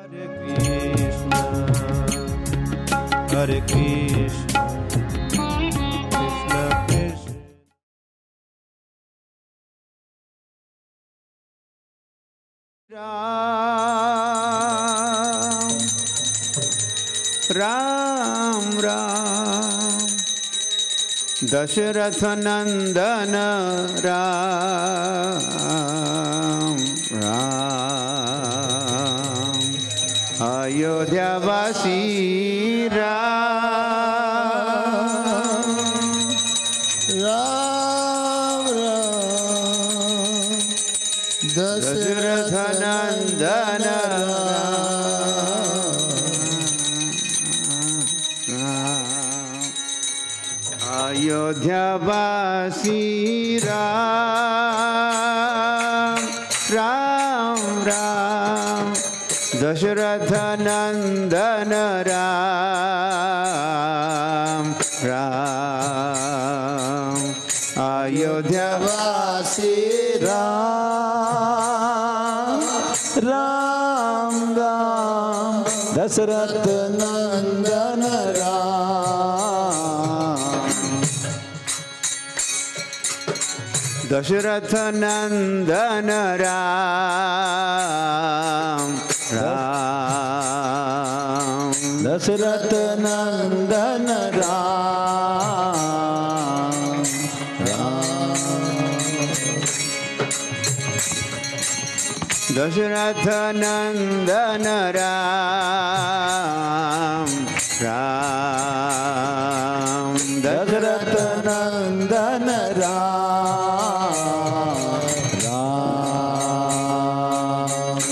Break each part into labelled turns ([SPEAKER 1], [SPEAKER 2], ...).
[SPEAKER 1] Hare Krishna, Krishna Krishna. Ram, Ram, Ram, Dasharatha Nandana Ram, Ram, Ayodhya Vasi Ram,
[SPEAKER 2] Ram, Ram,
[SPEAKER 1] Dasharatha Nandana Ram, Ayodhya Vasi Ram, Ram, Ram, Dasharatha Nandana Ram, Ram, Ayodhya
[SPEAKER 2] Vasi Ram, Ram, Ram, Dasharatha Nandana Ram,
[SPEAKER 1] Dasharatha Nandana Ram, Ram,
[SPEAKER 2] Dasharatha Nandana Ram,
[SPEAKER 1] Dasharatha Nandana Ram, Ram,
[SPEAKER 2] Dasharatha Nandana Ram, Ram.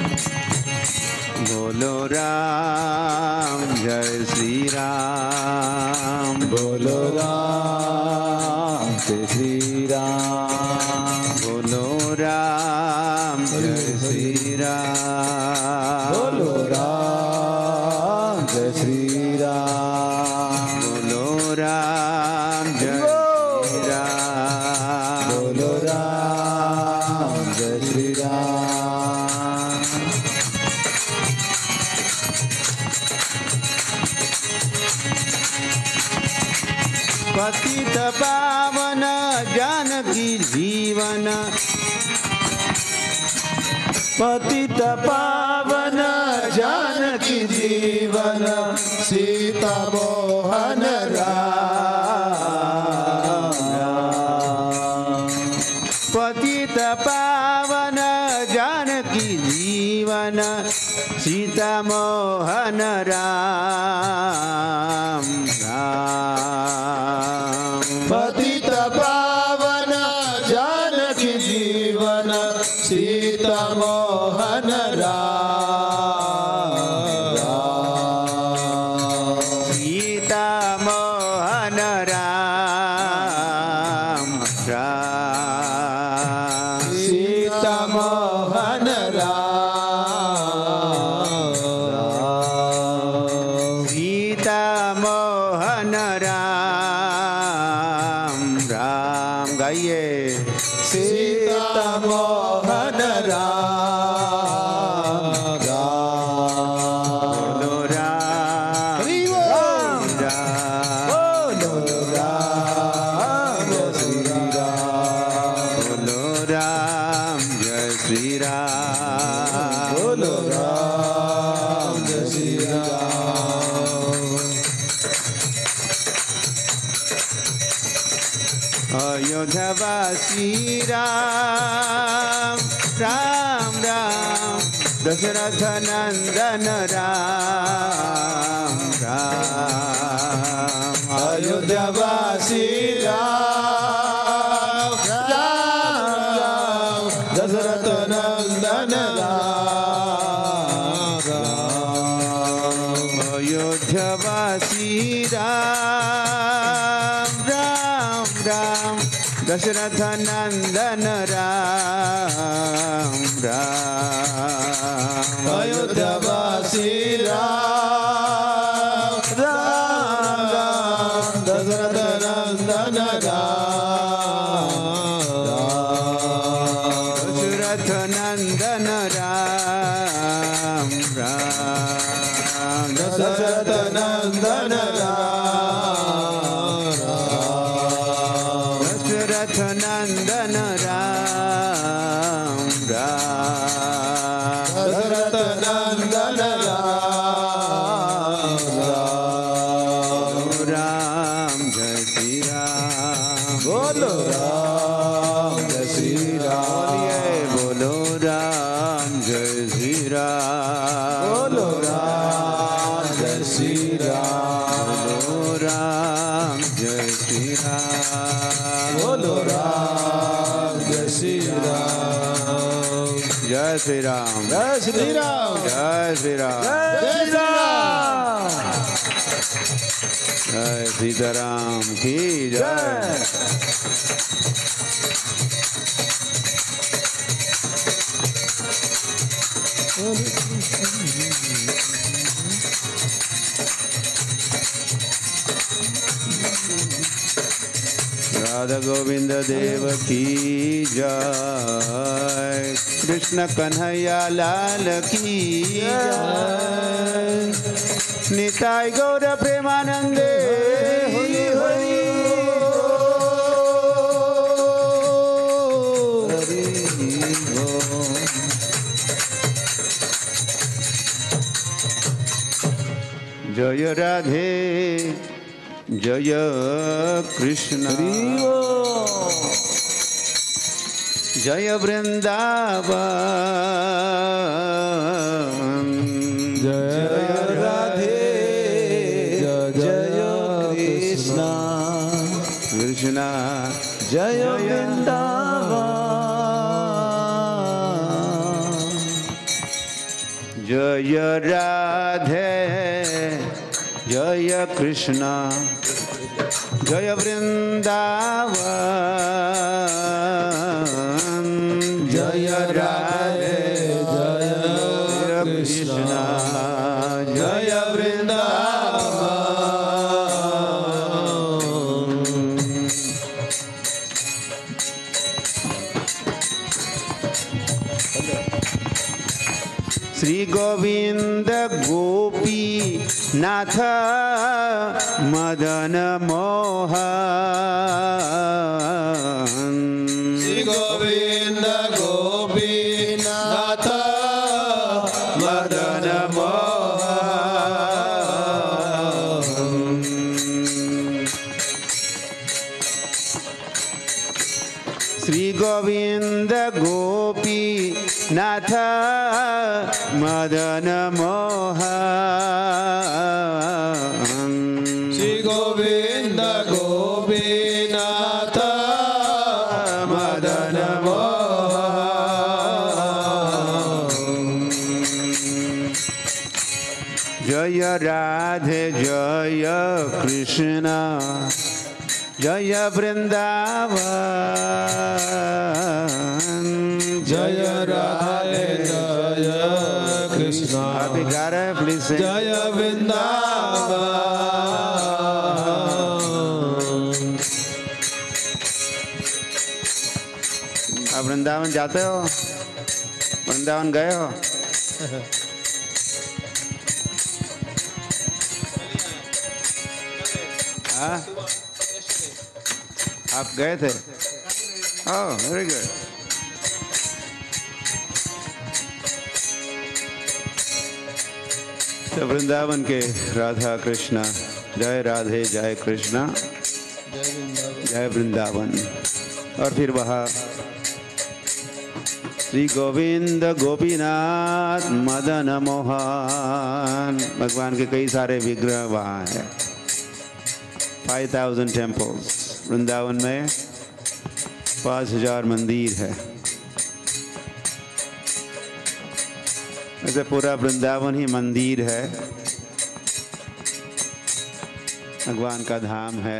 [SPEAKER 1] Bolo Ram, Jai Shri Ram,
[SPEAKER 2] Bolo Ram, Jai Shri Ram,
[SPEAKER 1] Bolo Ram, Jai Shri Ram,
[SPEAKER 2] Bolo Ram, Jai Shri Ram,
[SPEAKER 1] Bolo Ram, Jai Shri Ram,
[SPEAKER 2] Bolo Ram, Jai Shri Ram.
[SPEAKER 1] पतित पावन जानकी जीवन,
[SPEAKER 2] पतित पावन जानकी जीवन, सीता मोहन राम,
[SPEAKER 1] पतित पावन जानकी जीवन, सीता मोहन राम, राम,
[SPEAKER 2] पतित पावन जानकी जीवन, सीता मोहन राम,
[SPEAKER 1] सीता मोहन राम, राम,
[SPEAKER 2] सीता मोहन राम,
[SPEAKER 1] सीता मोहन राम, राम गाइए।
[SPEAKER 2] सीता मोहन राम, राम,
[SPEAKER 1] बोलो राम,
[SPEAKER 2] हरि
[SPEAKER 1] राम,
[SPEAKER 2] बोल,
[SPEAKER 1] राम,
[SPEAKER 2] बोलो राम, श्री राम,
[SPEAKER 1] बोलो राम, जय श्री राम,
[SPEAKER 2] बोलो राम, जय श्री राम।
[SPEAKER 1] अयोध्या वासी राम, राम, राम, दशरथ नंदन राम, राम,
[SPEAKER 2] अयोध्या वासी राम, राम, राम, दशरथ नंदन राम, राम,
[SPEAKER 1] अयोध्या वासी राम, राम, राम, दशरथ नंदन राम, राम,
[SPEAKER 2] अयोध्या वासी राम, राम, राम, दशरथ नंदन राम, राम,
[SPEAKER 1] दशरथ नंदन राम, राम
[SPEAKER 2] दशरथ नंदन राम
[SPEAKER 1] दशरथ नंदन राम राम
[SPEAKER 2] दशरथ नंदन राम
[SPEAKER 1] राम जय श्री राम
[SPEAKER 2] बोलो राम जय श्री राम
[SPEAKER 1] बोलो राम जय श्री राम
[SPEAKER 2] बोलो राम जय श्री राम
[SPEAKER 1] बोलो राम जय श्री राम
[SPEAKER 2] बोलो राम जय श्री राम
[SPEAKER 1] जय श्री राम
[SPEAKER 2] जय श्री राम
[SPEAKER 1] जय श्री राम
[SPEAKER 2] जय श्री राम
[SPEAKER 1] जय सीताराम की जय राधा गोविंद देव की जय कृष्ण कन्हैया लाल की जय निताय गौर प्रेमानंदे हरि हरि जय राधे जय कृष्ण जय वृंदावन
[SPEAKER 2] जय राधे जय कृष्ण
[SPEAKER 1] कृष्ण
[SPEAKER 2] जय वृंदावन
[SPEAKER 1] जय राधे जय कृष्ण जय वृंदावन
[SPEAKER 2] जय राधे जय कृष्ण जय वृंदावन
[SPEAKER 1] श्री गोविंद गोपी नाथ मदन मोहन
[SPEAKER 2] श्री गोविंद गोपीनाथ मदन मोहन
[SPEAKER 1] श्री गोविंद गोपी नाथ मदन मोहन
[SPEAKER 2] श्री गोविंद गोपीनाथ मदन मोहन
[SPEAKER 1] जय राधे जय कृष्ण जय वृंदावन
[SPEAKER 2] जय राधे जय कृष्ण
[SPEAKER 1] आप भी गा रहे हैं प्लीज से
[SPEAKER 2] जय वृंदावन
[SPEAKER 1] आप वृंदावन जाते हो वृंदावन गए हो हाँ आप गए थे ओह वेरी गुड तो वृंदावन के राधा कृष्णा जय राधे जय कृष्णा जय वृंदावन और फिर वहाँ श्री गोविंद गोपीनाथ मदन मोहन भगवान के कई सारे विग्रह वहाँ हैं 5000 टेम्पल्स वृंदावन में 5000 मंदिर है वैसे पूरा वृंदावन ही मंदिर है भगवान का धाम है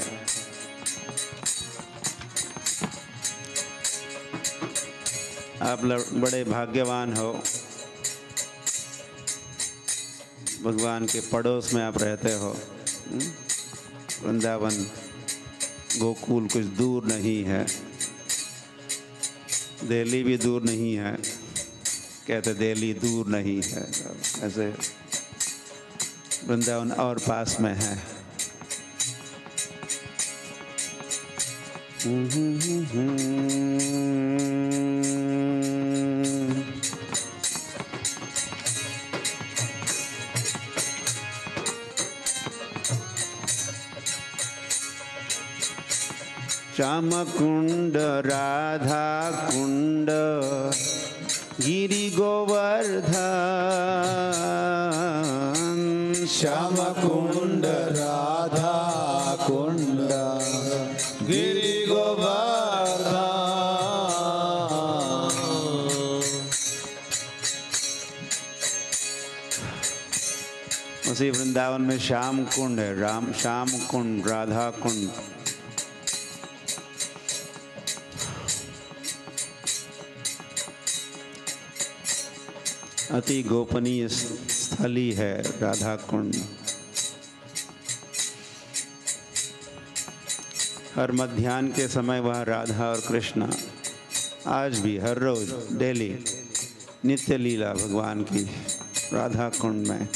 [SPEAKER 1] आप बड़े भाग्यवान हो भगवान के पड़ोस में आप रहते हो वृंदावन गोकुल कुछ दूर नहीं है दिल्ली भी दूर नहीं है कहते दिल्ली दूर नहीं है, ऐसे वृंदावन और पास में है। श्याम कुंड राधा कुंड गिरि गोवर्धन,
[SPEAKER 2] श्याम कुंड राधा कुंड गिरि गोवर्धन।
[SPEAKER 1] उसी वृंदावन में श्याम कुंड है, श्याम कुंड राधा कुंड। अति गोपनीय स्थली है राधा कुंड। हर मध्याह्न के समय वह राधा और कृष्ण आज भी हर रोज डेली नित्य लीला भगवान की राधा कुंड में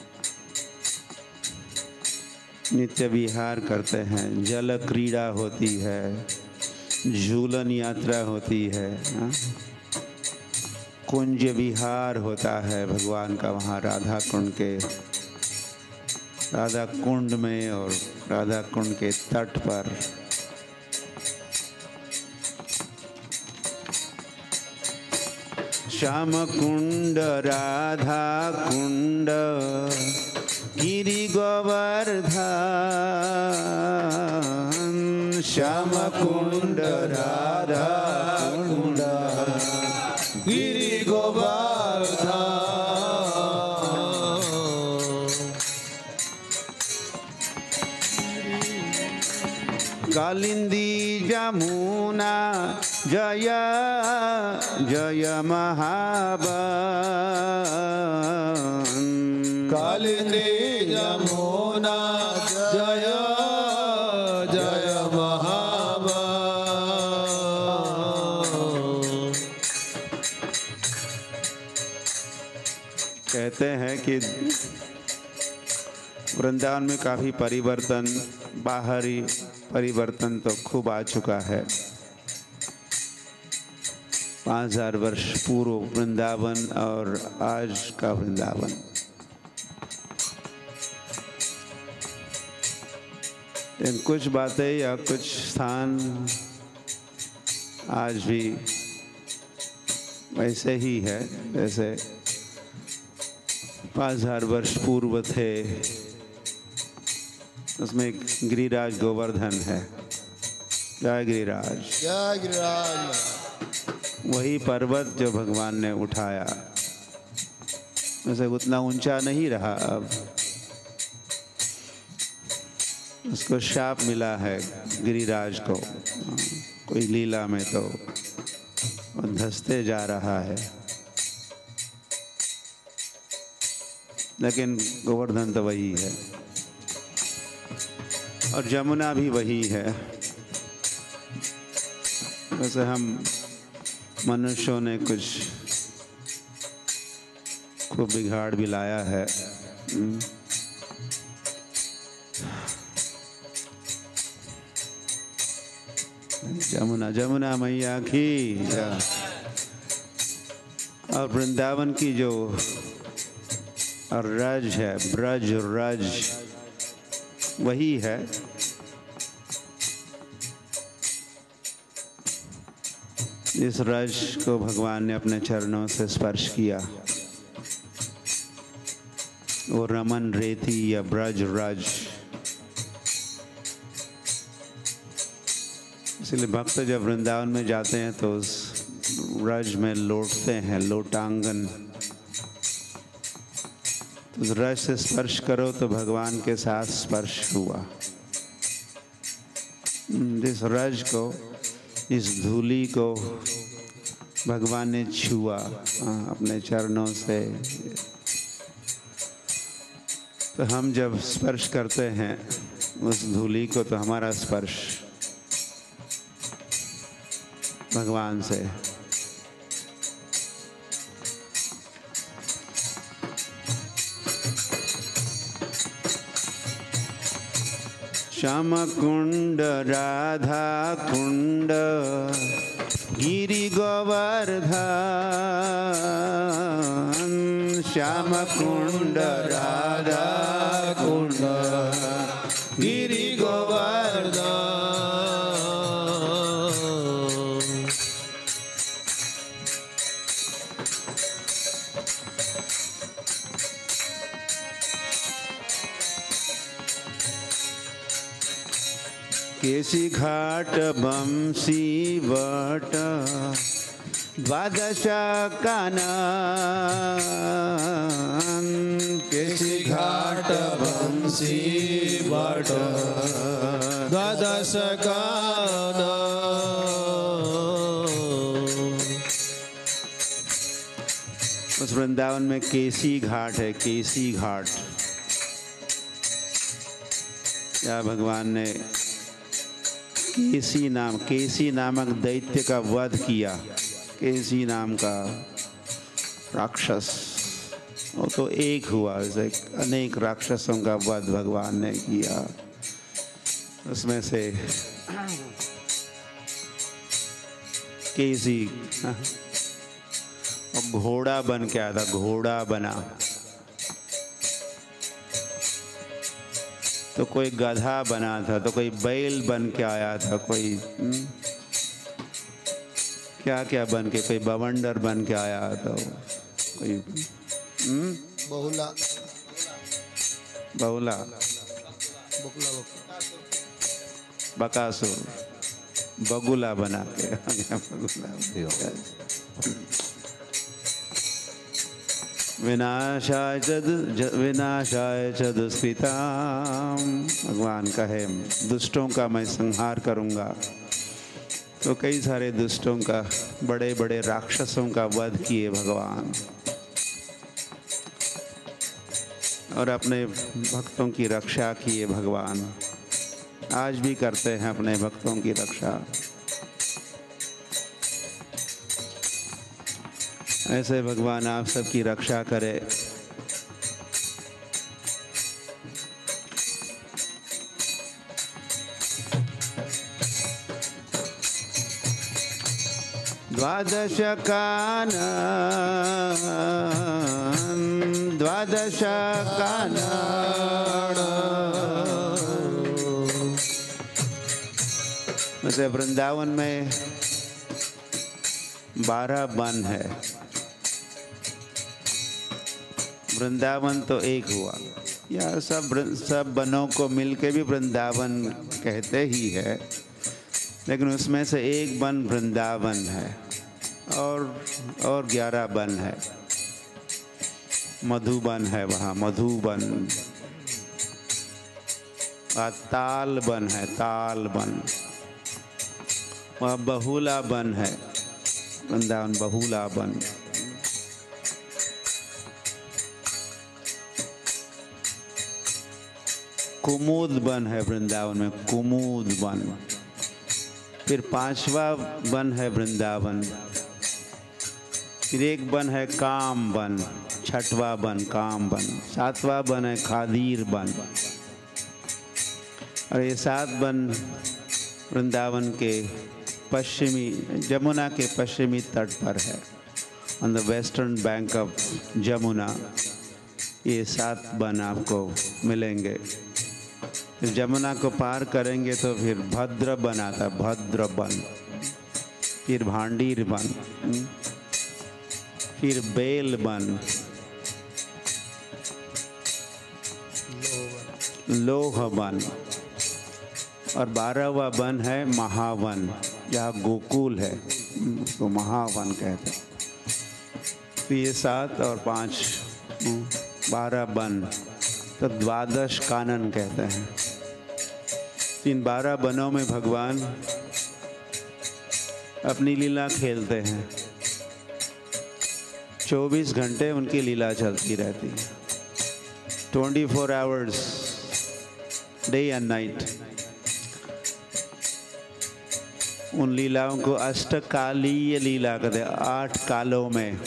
[SPEAKER 1] नित्य विहार करते हैं। जल क्रीड़ा होती है, झूलन यात्रा होती है, कुंज विहार होता है भगवान का वहाँ राधा कुंड में और राधा कुंड के तट पर। श्याम कुंड राधा कुंड गिरि गोवर्धन, श्याम कुंड राधा कुंड गिरि गोवर्धन। कालिंदी जमुना जय जय महाबन,
[SPEAKER 2] कालिंदी जमुना जय जय महाबन।
[SPEAKER 1] कहते हैं कि वृंदावन में काफ़ी परिवर्तन, बाहरी परिवर्तन तो खूब आ चुका है। 5000 वर्ष पूर्व वृंदावन और आज का वृंदावन, लेकिन कुछ बातें या कुछ स्थान आज भी वैसे ही है जैसे 5000 वर्ष पूर्व थे। उसमें गिरिराज गोवर्धन है। जय गिरिराज,
[SPEAKER 2] जय गिरिराज।
[SPEAKER 1] वही पर्वत जो भगवान ने उठाया, वैसे उतना ऊंचा नहीं रहा। अब उसको शाप मिला है गिरिराज को, कोई लीला में तो धंसते जा रहा है, लेकिन गोवर्धन तो वही है और जमुना भी वही है। वैसे हम मनुष्यों ने कुछ खूब बिगाड़ भी लाया है। जमुना जमुना मैया की। और वृंदावन की जो रज है, ब्रज रज वही है। इस रज को भगवान ने अपने चरणों से स्पर्श किया। वो रमन रेती या ब्रज रज। इसलिए भक्त जब वृंदावन में जाते हैं तो उस रज में लौटते हैं, लोटांगन। तो उस रज से स्पर्श करो तो भगवान के साथ स्पर्श हुआ। जिस रज को, इस धूली को भगवान ने छुआ अपने चरणों से, तो हम जब स्पर्श करते हैं उस धूली को तो हमारा स्पर्श भगवान से। श्याम कुंड राधा कुंड गिरि गोवर्धन श्याम कुंड राधा कुंड गिरि गोवर्धन। केसी घाट बंसी वट द्वादश कानन केसी घाट
[SPEAKER 2] बंसी वट द्वादश कानन।
[SPEAKER 1] उस वृंदावन में केसी घाट है, केसी घाट। या भगवान ने केसी नामक दैत्य का वध किया। केसी नाम का राक्षस, वो तो एक हुआ, अनेक राक्षसों का वध भगवान ने किया। उसमें से केसी घोड़ा बन के आया था, घोड़ा बना। तो कोई गधा बना था, तो कोई बैल बन के आया था, कोई क्या क्या बन के, कोई बवंडर बन के आया था, कोई
[SPEAKER 2] बहुला
[SPEAKER 1] बहुला बकासुर बगुला बना के विनाशाय च दुष्कृताम। भगवान कहे दुष्टों का मैं संहार करूंगा। तो कई सारे दुष्टों का, बड़े बड़े राक्षसों का वध किए भगवान, और अपने भक्तों की रक्षा किए भगवान। आज भी करते हैं अपने भक्तों की रक्षा। ऐसे भगवान आप सबकी रक्षा करे। द्वादश कानन द्वादश कानन। वैसे वृंदावन में 12 वन है। वृंदावन तो एक हुआ, या सब वनों को मिलके भी वृंदावन कहते ही है, लेकिन उसमें से एक वन वृंदावन है, और 11 वन है। मधुबन है, वहाँ मधुबन। ताल वन है, ताल वन। वहाँ बहुला वन है, वृंदावन बहुला वन। कुमुद वन है वृंदावन में, कुमुद वन। फिर 5वां वन है वृंदावन। फिर एक वन है काम वन, 6वां वन काम वन। 7वां वन है खादीर वन। और ये 7 वन वृंदावन के पश्चिमी, जमुना के पश्चिमी तट पर है, on the western bank of Jamuna. ये 7 वन आपको मिलेंगे। फिर जमुना को पार करेंगे तो फिर भद्र वन आता, भद्र वन। फिर भांडीर वन, फिर बेल वन, लोह वन, और 12वां वन है महावन, जहाँ गोकुल है, उसको महावन कहते हैं। तो ये 7 और 5 12 वन तो 12 कानन कहते हैं। इन 12 वनों में भगवान अपनी लीला खेलते हैं। 24 घंटे उनकी लीला चलती रहती है, 24 आवर्स, डे एंड नाइट। उन लीलाओं को अष्टकालीय लीला कहते हैं, 8 कालों में।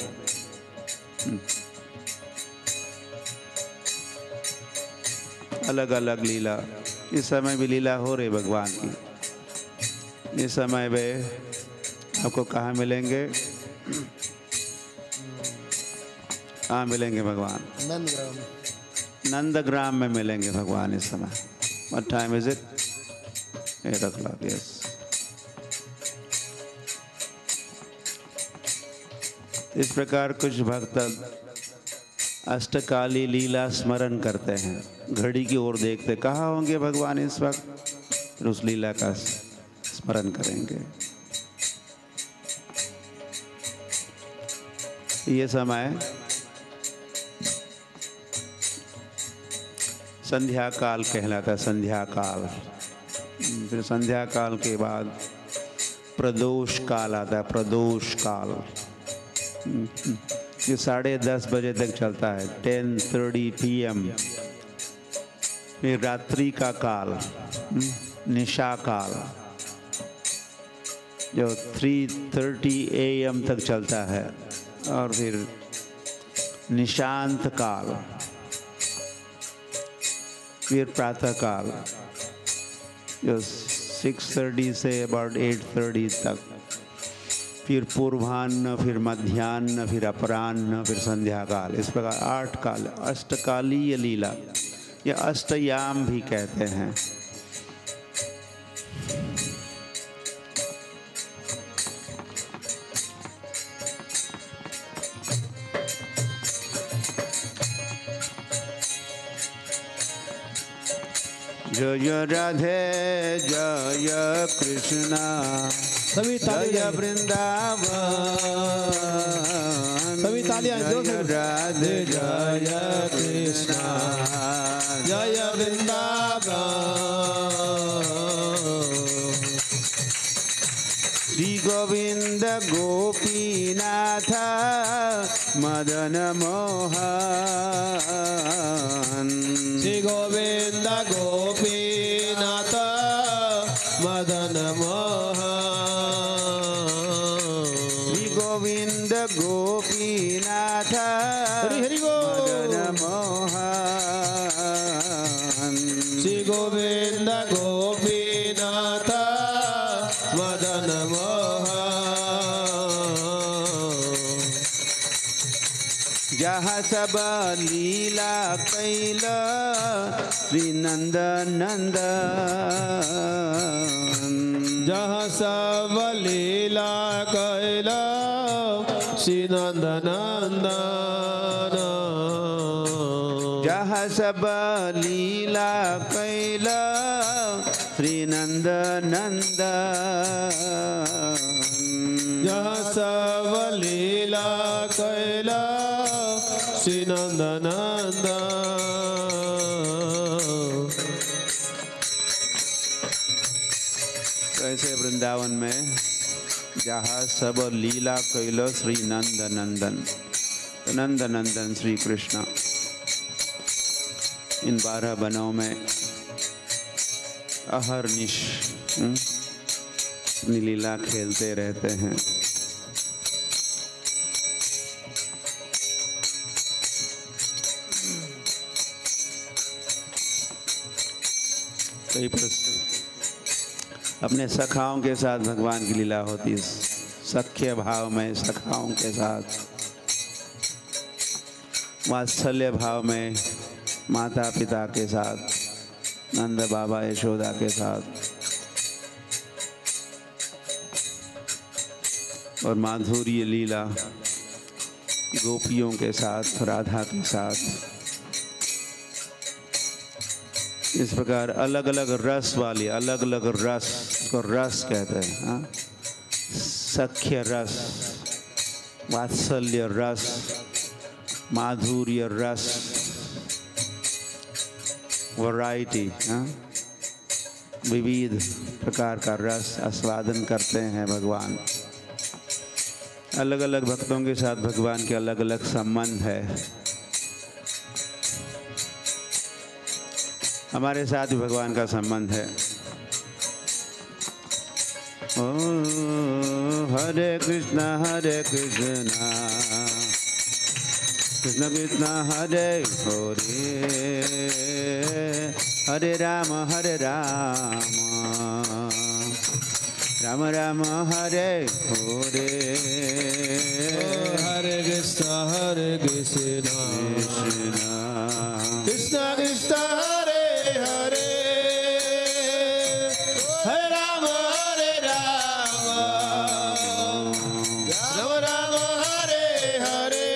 [SPEAKER 1] अलग अलग लीला। इस समय भी लीला हो रही भगवान की। इस समय वे आपको कहाँ मिलेंगे? कहाँ मिलेंगे भगवान? नंदग्राम में मिलेंगे भगवान इस समय। What time is it? 8 o'clock, yes. इस प्रकार कुछ भक्त अष्टकाली लीला स्मरण करते हैं, घड़ी की ओर देखते, कहाँ होंगे भगवान इस वक्त, फिर उस लीला का स्मरण करेंगे। ये समय संध्या काल कहलाता है, संध्या काल। फिर संध्या काल के बाद प्रदोष काल आता है, प्रदोष काल। ये 10:30 बजे तक चलता है, 10:30 PM। फिर रात्रि का काल, निशा काल, जो 3:30 AM तक चलता है। और फिर निशांत काल, फिर प्रातः काल जो 6:30 से अबाउट 8:30 तक, फिर पूर्वाह्न, फिर मध्याह्न, फिर अपराह्न, फिर संध्या काल। इस प्रकार 8 काल, अष्टकालीय लीला या अष्टयाम भी कहते हैं। जय राधे जय कृष्णा, जय वृंदावन,
[SPEAKER 2] सभी तालियां
[SPEAKER 1] जय राधे जय कृष्णा,
[SPEAKER 2] जय वृंदावन।
[SPEAKER 1] श्री गोविंद गोपीनाथ मदन मोहन,
[SPEAKER 2] श्री गोविंद गोपीनाथ मदन मोहन,
[SPEAKER 1] श्री गोविंद गोपीनाथ
[SPEAKER 2] हरि हरि
[SPEAKER 1] मदन
[SPEAKER 2] बोल।
[SPEAKER 1] मोहन,
[SPEAKER 2] श्री गोविंद गोपीनाथ मदन मोहन,
[SPEAKER 1] जहाँ सब लीला कैल श्री नंद नंदन,
[SPEAKER 2] जहाँ सब लीला कैला श्री नंद नंदन,
[SPEAKER 1] जहाँ सब लीला कैल श्री नंद नंदन,
[SPEAKER 2] जहाँ सब लीला कैला श्री नंद नंदन।
[SPEAKER 1] ऐसे वृंदावन में जहाँ सब लीला कैल श्री नंद नंदन, नंद नंदन श्री कृष्ण इन 12 वनों में अहरनिश अपनी लीला खेलते रहते हैं। कई अपने सखाओं के साथ भगवान की लीला होती है, सख्य भाव में सखाओं के साथ, वात्सल्य भाव में माता पिता के साथ, नंद बाबा यशोदा के साथ, और माधुर्य लीला गोपियों के साथ, राधा के साथ। इस प्रकार अलग अलग रस वाली, अलग अलग रस को रस कहते हैं। हाँ? सख्य रस, वात्सल्य रस, माधुर्य रस, वैरायटी, विविध प्रकार का रस आस्वादन करते हैं भगवान। अलग अलग भक्तों के साथ भगवान के अलग अलग संबंध है। हमारे साथ भी भगवान का संबंध है। ओ हरे Krishna Krishna Krishna Hare Hare, Hare Rama, Rama Rama, Hare Hare.
[SPEAKER 2] Hare Krishna, Krishna Krishna, Hare Hare. Hare Rama, Rama Rama, Hare Hare.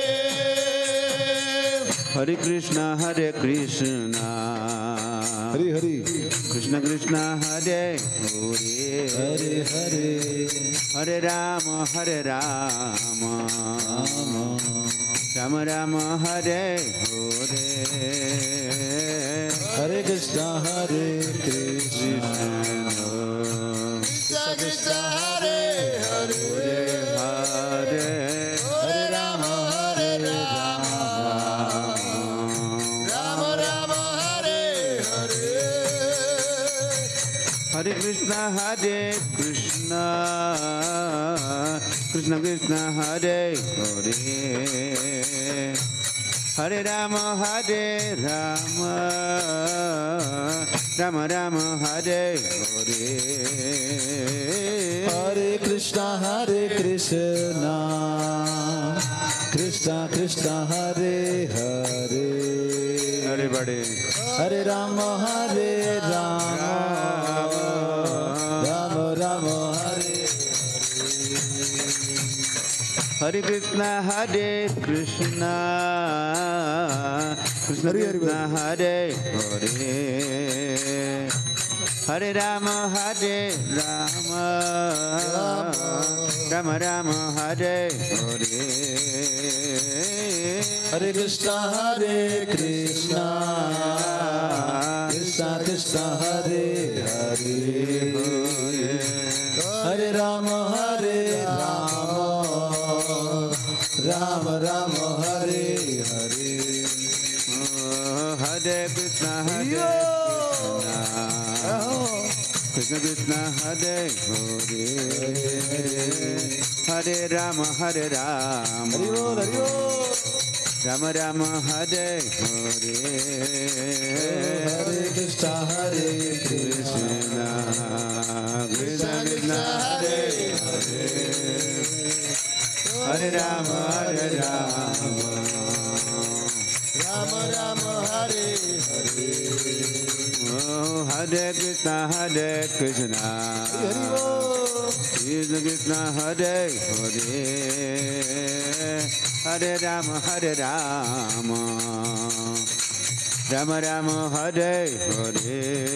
[SPEAKER 1] Hare Krishna, Krishna
[SPEAKER 2] Hare Hare.
[SPEAKER 1] Krishna Krishna, Hare Hare.
[SPEAKER 2] Hare Hare.
[SPEAKER 1] Hare Rama, Rama Rama, Hare Hare.
[SPEAKER 2] Hare Krishna, Krishna Krishna, Hare Hare.
[SPEAKER 1] Hare
[SPEAKER 2] Hare Rama, Rama Rama, Hare Hare.
[SPEAKER 1] Hare Krishna, Krishna Krishna Krishna, Hare Hare. Hare Rama, Rama Rama, Hare Hare.
[SPEAKER 2] Hare Krishna, Krishna Krishna Krishna, Hare Hare.
[SPEAKER 1] Everybody.
[SPEAKER 2] Hare Rama, Rama Rama, Hare.
[SPEAKER 1] Hare Krishna, Krishna Krishna Krishna, Hare Hare. Hare Rama, Rama Rama, Hare Hare.
[SPEAKER 2] Hare Krishna, Krishna Krishna Krishna, Hare Hare. Hare Rama, Rama Rama, Hare Hare.
[SPEAKER 1] Hare Krishna, Krishna Krishna, Hare Hare. Hare Rama, Rama Rama, Hare Hare.
[SPEAKER 2] Hare Krishna,
[SPEAKER 1] Krishna Krishna Krishna, Hare Hare. Hare Rama,
[SPEAKER 2] Rama Rama, Hare Hare.
[SPEAKER 1] Oh, Hare Krishna, Krishna Krishna, Hare Hare. Hare Rama, Rama Rama, Hare Hare.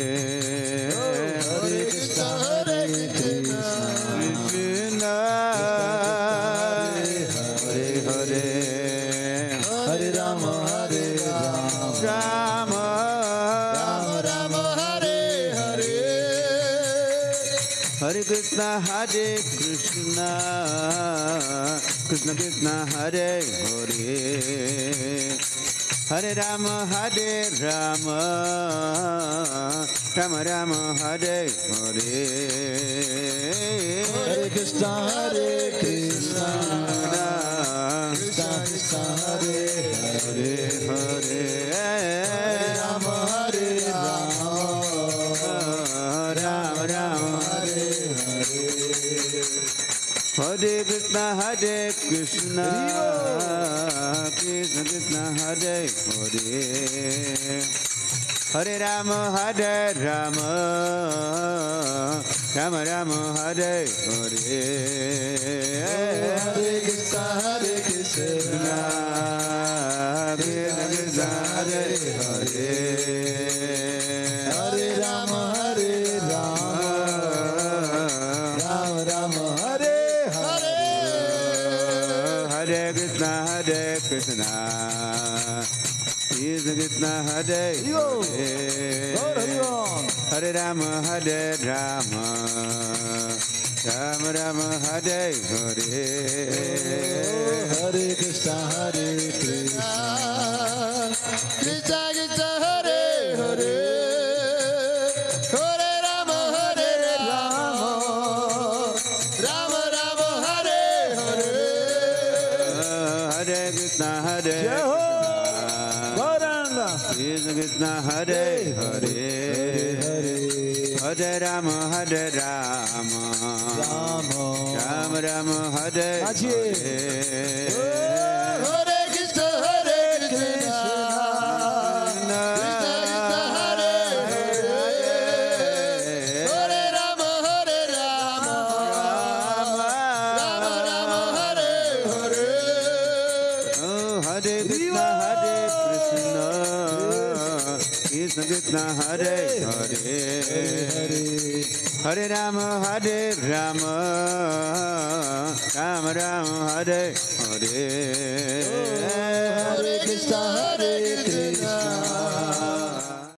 [SPEAKER 2] Hare Krishna, Krishna
[SPEAKER 1] Krishna Hare Hare.
[SPEAKER 2] Hare Rama,
[SPEAKER 1] Rama
[SPEAKER 2] Rama, Hare Hare.
[SPEAKER 1] Hare Krishna, Krishna Krishna Krishna, Hare Hare. Hare Rama, Rama Rama, Hare Hare.
[SPEAKER 2] Hare Krishna, Krishna Krishna Krishna, Hare Hare.
[SPEAKER 1] Hare
[SPEAKER 2] Rama,
[SPEAKER 1] Rama Rama,
[SPEAKER 2] Hare Hare.
[SPEAKER 1] Hare Krishna, Krishna Krishna Krishna, Hare Hare. Hare Rama, Rama Rama, Hare Hare.
[SPEAKER 2] Hare Krishna, Krishna
[SPEAKER 1] Krishna Krishna, Hare Hare.
[SPEAKER 2] Hare Rama, Rama Rama, Hare Hare.
[SPEAKER 1] Hare Krishna, Krishna Krishna, Hare Hare. Hare Rama, Rama Rama, Hare Hare.
[SPEAKER 2] Hare Krishna, Krishna Krishna Krishna, Hare Hare. Hare Rama, Rama Rama, Hare Hare.
[SPEAKER 1] Hare Krishna,
[SPEAKER 2] Jai Ho, Gauranga.
[SPEAKER 1] Krishna Krishna Hare Hare Hare Rama Hare Rama Rama Rama Hare Hare
[SPEAKER 2] Hare Krishna Hare Krishna Krishna Krishna Hare Hare Hare Rama Hare Rama Rama Rama Hare Hare
[SPEAKER 1] Hare Krishna Hare Krishna Krishna Krishna Hare Hare Hare Rama Hare Rama Rama Rama Hare Hare
[SPEAKER 2] Hare Krishna Hare Krishna